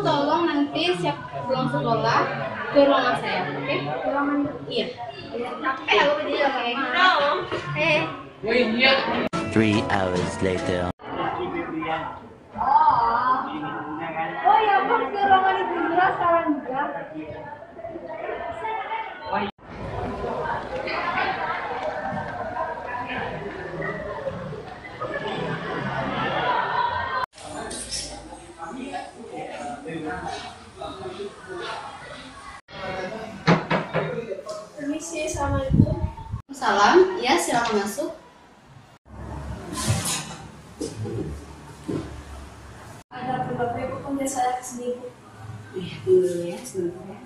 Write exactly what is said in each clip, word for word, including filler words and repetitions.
tolong nanti siap pulang sekolah ke ruangan saya, oke? Okay? Ruangan iya. Eh, aku tadi oke. Eh. Three hours later. Oh, oh ya, Bang, ke ruangan Ibu Indra sekarang juga. Permisi, assalamualaikum. Salam, ya silakan masuk. Ada beberapa ibu panggil saya kesini, Bu. Iya, dulu ya sebentar ya.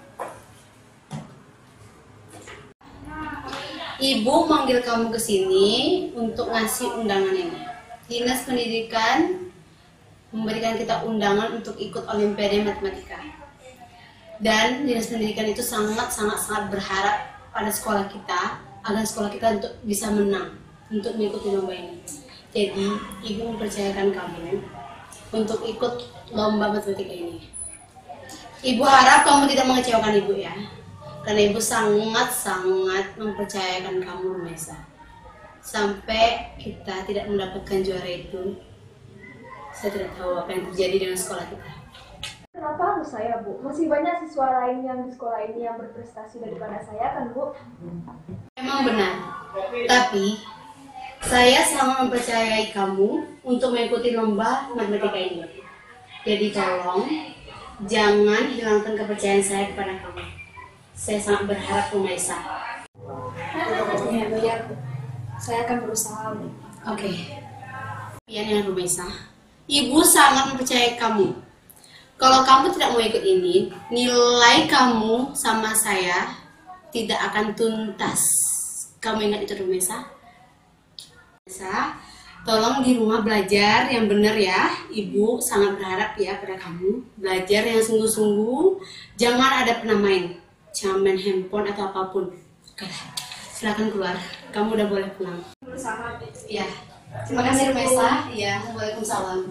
Ibu manggil kamu ke sini untuk ngasih undangan ini. Dinas Pendidikan memberikan kita undangan untuk ikut Olimpiade Matematika. Dan Dinas Pendidikan itu sangat-sangat-sangat berharap pada sekolah kita, agar sekolah kita untuk bisa menang, untuk mengikuti lomba ini. Jadi, Ibu mempercayakan kamu untuk ikut lomba matematika ini. Ibu harap kamu tidak mengecewakan Ibu ya, karena Ibu sangat-sangat mempercayakan kamu, Rumesa. Sampai kita tidak mendapatkan juara itu, saya tidak tahu apa yang terjadi dengan sekolah kita. Kenapa harus saya, Bu? Masih banyak siswa lain yang di sekolah ini yang berprestasi daripada saya, kan, Bu? Memang benar, tapi saya sangat mempercayai kamu untuk mengikuti lomba matematika ini. Jadi tolong, jangan hilangkan kepercayaan saya kepada kamu. Saya sangat berharap, Rumesa. Ya, ya, Bu. Saya akan berusaha, Bu. Oke. Pian dengan Rumesa, Ibu sangat mempercayai kamu. Kalau kamu tidak mau ikut ini, nilai kamu sama saya tidak akan tuntas. Kamu ingat itu, Rumesa? Rumesa, tolong di rumah belajar yang benar ya. Ibu sangat berharap ya pada kamu. Belajar yang sungguh-sungguh. Jangan ada pernah main. Jangan main handphone atau apapun. Oke, silakan keluar. Kamu udah boleh pulang. Bersama, Bu. Ya. Terima kasih, Rumesa. Ya, waalaikumsalam.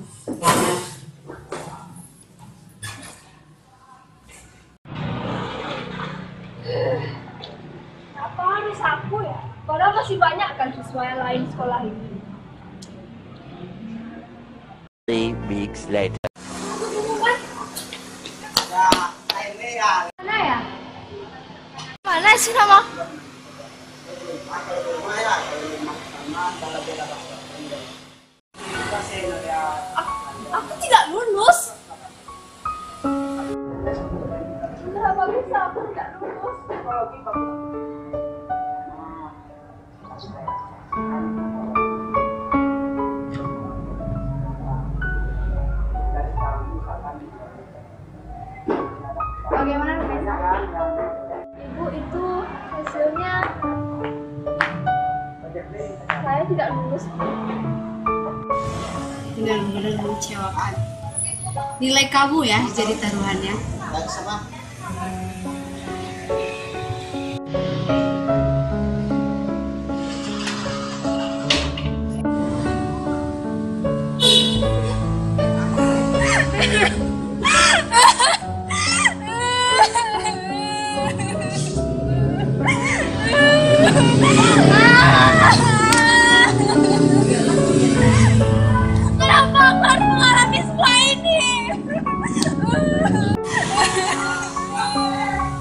Kenapa harus aku ya? Padahal masih banyak kan siswa yang lain di sekolah ini. Three weeks later. Mana ya? Mana sih nama? Aku, aku tidak lulus. Kenapa bisa aku tidak lulus? Bagaimana, Rumesa? Ibu, itu hasilnya saya tidak lulus. Benar-benar mengecewakan. Nilai kamu ya jadi taruhannya. Kenapa aku harus mengalami semua ini?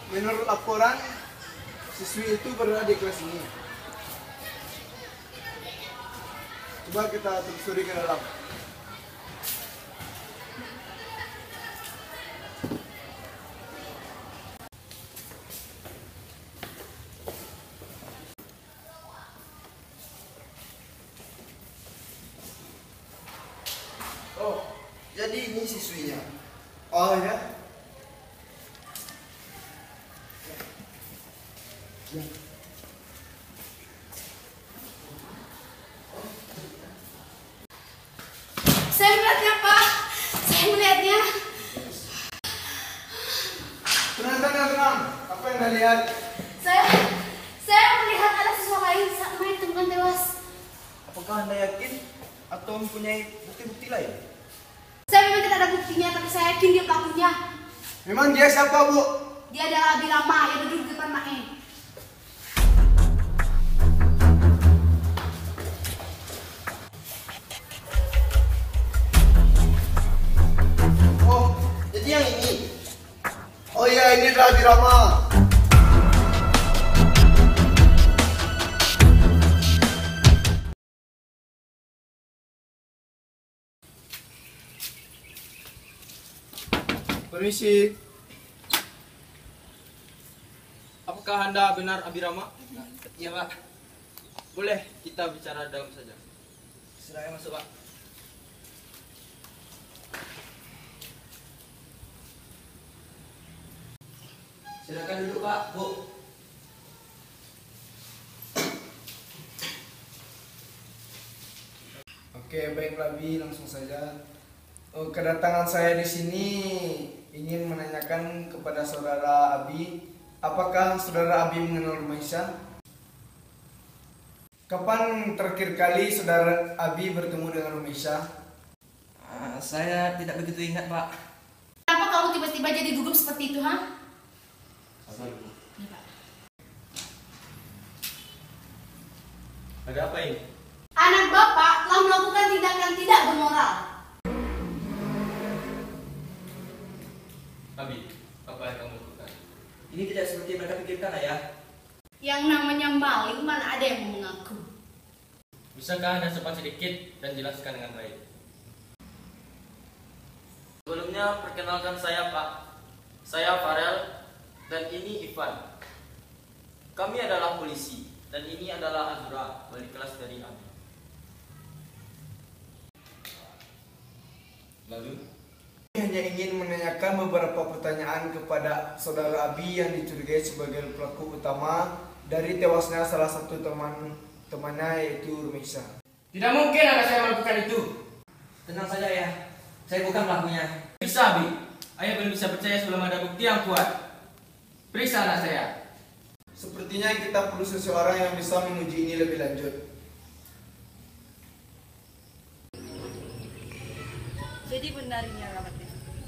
menurut laporan, siswi itu berada di kelas ini. Coba kita telusuri ke dalam. Oh, jadi ini siswinya. Oh ya. Saya melihatnya, Pak. Saya melihatnya. Tenang, tenang, tenang. Apa yang Anda lihat? Saya saya melihat ada siswa lain saat main temukan tewas. Apakah Anda yakin atau mempunyai bukti-bukti lain? Saya memang tidak ada buktinya, tapi saya yakin dia pelakunya. Memang dia siapa, Bu? Dia adalah Abirama yang duduk di depan Mae. Oh, jadi yang ini. Oh iya, ini adalah Birama. Permisi. Apakah Anda benar Abirama? Iya, Pak. Boleh kita bicara dalam saja. Silakan masuk, Pak. Silakan duduk, Pak. Bu. Oke, baiklah Bi, langsung saja. Oh, kedatangan saya di sini ingin menanyakan kepada saudara Abi, apakah saudara Abi mengenal Rumaisa? Kapan terakhir kali saudara Abi bertemu dengan Rumaisa? Ah, saya tidak begitu ingat, Pak. Kenapa kamu tiba-tiba jadi gugup seperti itu, ha? Ada apa ini? Anak bapak telah melakukan tindakan tidak bermoral. Abi, apa yang kamu lakukan? Ini tidak seperti yang mereka pikirkan, Ayah. Yang namanya maling mana ada yang mau mengaku. Bisakah Anda cepat sedikit dan jelaskan dengan baik? Sebelumnya, perkenalkan saya, Pak. Saya Farel, dan ini Ivan. Kami adalah polisi, dan ini adalah Azura, wali kelas dari Abi. Lalu? Hanya ingin menanyakan beberapa pertanyaan kepada saudara Abi yang dicurigai sebagai pelaku utama dari tewasnya salah satu teman temannya yaitu Rumaisa. Tidak mungkin anak saya melakukan itu. Tenang saja ya, saya bukan pelakunya. Bisa, Abi. Ayah belum bisa percaya sebelum ada bukti yang kuat. Periksa anak saya. Sepertinya kita perlu seseorang yang bisa menguji ini lebih lanjut. Jadi benar ini alamatnya.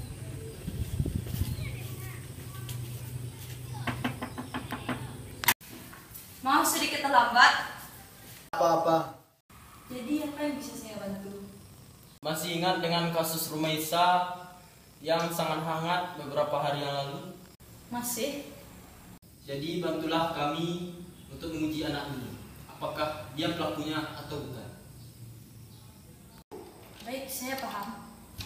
Maaf sedikit terlambat. Apa-apa? Jadi apa yang bisa saya bantu? Masih ingat dengan kasus Rumaisa yang sangat hangat beberapa hari yang lalu? Masih? Jadi bantulah kami untuk menguji anak ini. Apakah dia pelakunya atau bukan? Baik, saya paham.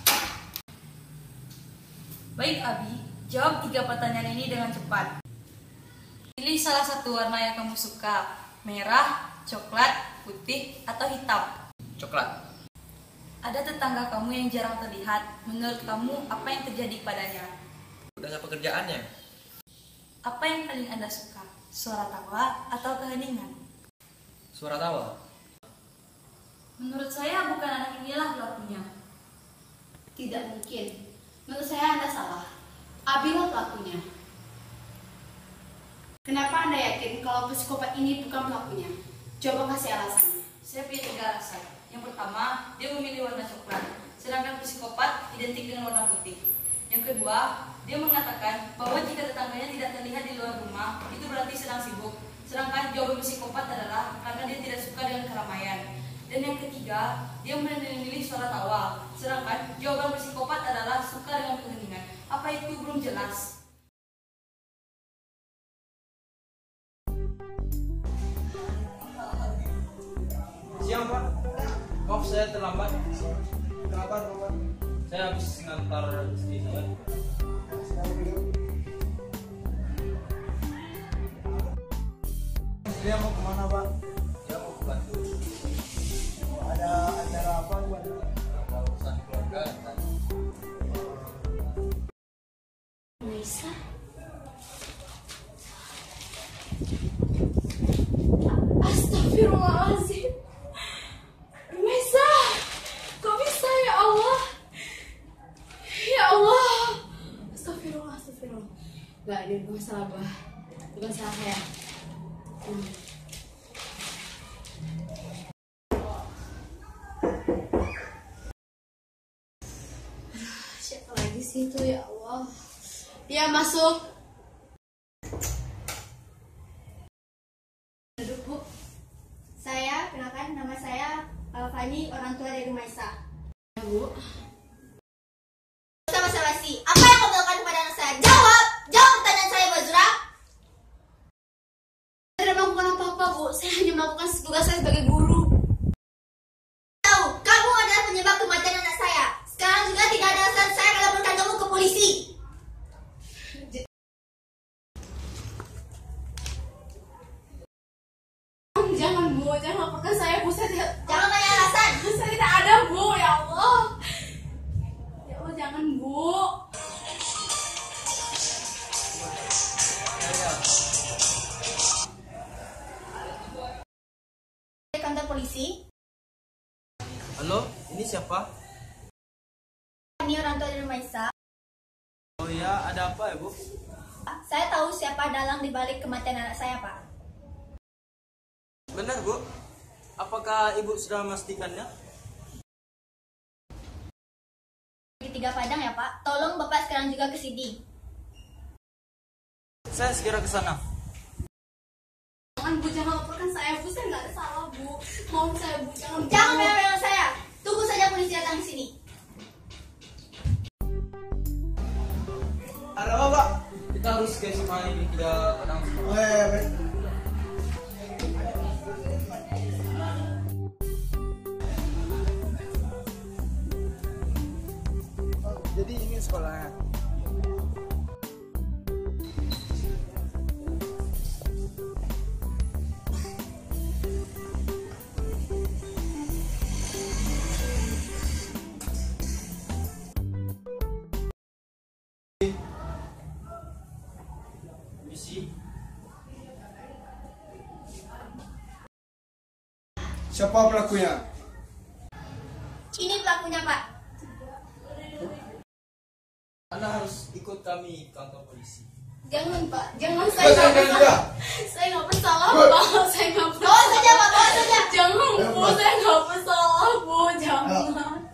Baik Abi, jawab tiga pertanyaan ini dengan cepat. Pilih salah satu warna yang kamu suka. Merah, coklat, putih, atau hitam. Coklat. Ada tetangga kamu yang jarang terlihat. Menurut kamu, apa yang terjadi padanya? Dengan pekerjaannya? Apa yang paling Anda suka? Suara tawa atau keheningan? Suara tawa. Menurut saya bukan anak inilah pelakunya. Tidak mungkin. Menurut saya Anda salah. Abi lah pelakunya. Kenapa Anda yakin kalau psikopat ini bukan pelakunya? Coba kasih alasan. Saya punya tiga alasan. Yang pertama, dia memilih warna coklat, sedangkan psikopat identik dengan warna putih. Yang kedua, dia mengatakan bahwa jika tetangganya tidak terlihat di luar rumah, itu berarti sedang sibuk. Sedangkan jawaban psikopat adalah karena dia tidak suka dengan keramaian. Dan yang ketiga, dia memilih suara tawa, sedangkan jawaban psikopat adalah suka dengan keheningan. Apa itu belum jelas? Siang Pak. Maaf saya terlambat. Kenapa, Bapak? Saya habis ngantar istri saya. Dia mau kemana, Pak? Dia mau ke Bandung. Ada acara apa, Pak? Ada urusan keluarga dan Maisa? Astagfirullahaladzim. Maisa, kok bisa ya Allah? Ya Allah. Astagfirullah, astagfirullah. Gak, ini bukan salah gua. Bukan salah saya. Hmm. Siapa lagi sih itu ya Allah? Dia masuk. Duduk, Bu. Saya, kenalkan nama saya uh, Fani, orang tua dari Maisa. Ya, Bu. Sama basi. Apa yang kamu lakukan kepada anak saya? Jawab! Jawab pertanyaan saya, Bu Azura. Saya tidak melakukan apa-apa, Bu. Saya hanya melakukan tugas saya sebagai guru. Tahu, kamu adalah penyebab kematian anak saya. Sekarang juga tidak ada alasan saya melaporkan kamu ke polisi. Jangan, Bu. Jangan laporkan saya, Bu. Saya tidak... Jangan banyak alasan. Saya tidak ada, Bu. Ya Allah. Ya Allah, jangan, Bu. Kantor polisi. Halo, ini siapa? Ini orang tua dari Maisa. Oh ya, ada apa ya Bu? Saya tahu siapa dalang dibalik kematian anak saya, Pak. Benar Bu. Apakah Ibu sudah memastikannya? Di Tiga Padang ya, Pak. Tolong Bapak sekarang juga ke sini. Saya segera ke sana. Jangan, Bu. Jangan laporkan saya, Bu. Saya nggak ada salah, Bu. Mohon saya, Bu. Jangan, Bu. Jangan menyerang saya. Tunggu saja polisi datang ke sini. Ada apa, Pak? Kita harus ke S M A ini Tiga Padang. Oh, ya, ya, baik. Oh, jadi ini sekolahnya. Misi. Siapa pelakunya? Ini pelakunya, Pak. Anda harus ikut kami ke kantor polisi. Jangan, Pak. Jangan, saya Saya nggak kan juga. bersalah. Saya nggak bersalah, Pak. Saya nggak Bawa bersalah. saja, Pak. Bawa saja. Jangan, Ayo, Bu. Pak. Saya nggak bersalah, Bu. Jangan.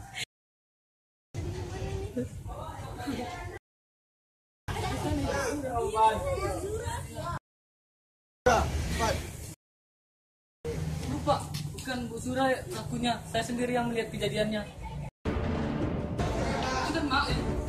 Bu, Pak, bukan Bu Zura pelakunya. Saya sendiri yang melihat kejadiannya. Itu kan maaf ya.